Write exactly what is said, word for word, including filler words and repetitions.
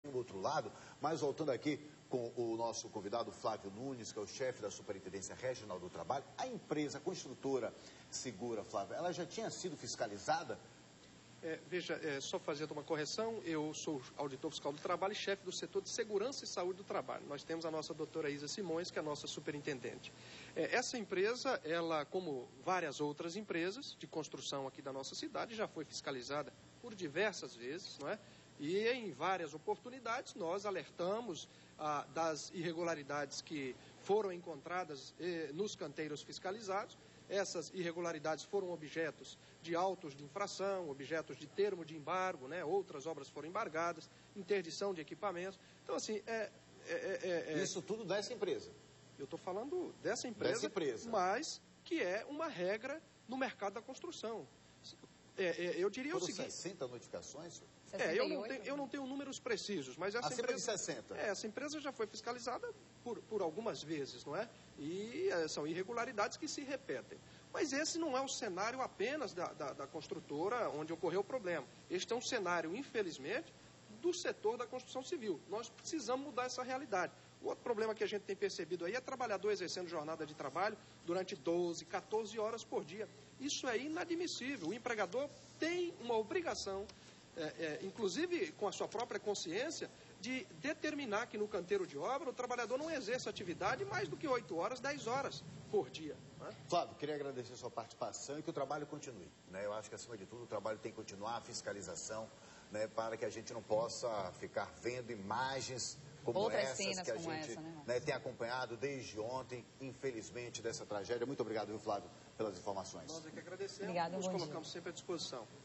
do outro lado, mas voltando aqui com o nosso convidado Flávio Nunes, que é o chefe da Superintendência Regional do Trabalho, a empresa a construtora Segura, Flávio, ela já tinha sido fiscalizada? É, veja, é, só fazendo uma correção, eu sou auditor fiscal do trabalho e chefe do setor de segurança e saúde do trabalho. Nós temos a nossa doutora Isa Simões, que é a nossa superintendente. É, essa empresa, ela, como várias outras empresas de construção aqui da nossa cidade, já foi fiscalizada por diversas vezes, não é? E em várias oportunidades nós alertamos ah, das irregularidades que foram encontradas eh, nos canteiros fiscalizados. Essas irregularidades foram objetos de autos de infração, objetos de termo de embargo, né? Outras obras foram embargadas, interdição de equipamentos. Então, assim, é... é, é, é Isso tudo dessa empresa? Eu estou falando dessa empresa, dessa empresa, mas que é uma regra no mercado da construção. É, é, eu diria Foram o seguinte... sessenta notificações? É, eu não, tenho, eu não tenho números precisos, mas essa Acima empresa... de sessenta? É, essa empresa já foi fiscalizada por, por algumas vezes, não é? E é, são irregularidades que se repetem. Mas esse não é o cenário apenas da, da, da construtora onde ocorreu o problema. Este é um cenário, infelizmente, do setor da construção civil. Nós precisamos mudar essa realidade. O outro problema que a gente tem percebido aí é trabalhador exercendo jornada de trabalho durante doze, quatorze horas por dia. Isso é inadmissível. O empregador tem uma obrigação, é, é, inclusive com a sua própria consciência, de determinar que no canteiro de obra o trabalhador não exerça atividade mais do que oito horas, dez horas por dia. Né? Flávio, queria agradecer a sua participação e que o trabalho continue. Né? Eu acho que, acima de tudo, o trabalho tem que continuar, a fiscalização, né, para que a gente não possa ficar vendo imagens como Outras essas cenas que a como gente essa, né, né, tem acompanhado desde ontem, infelizmente, dessa tragédia. Muito obrigado, viu, Flávio, pelas informações. Nós é que agradecemos. Obrigada, Nos bom colocamos dia. sempre à disposição.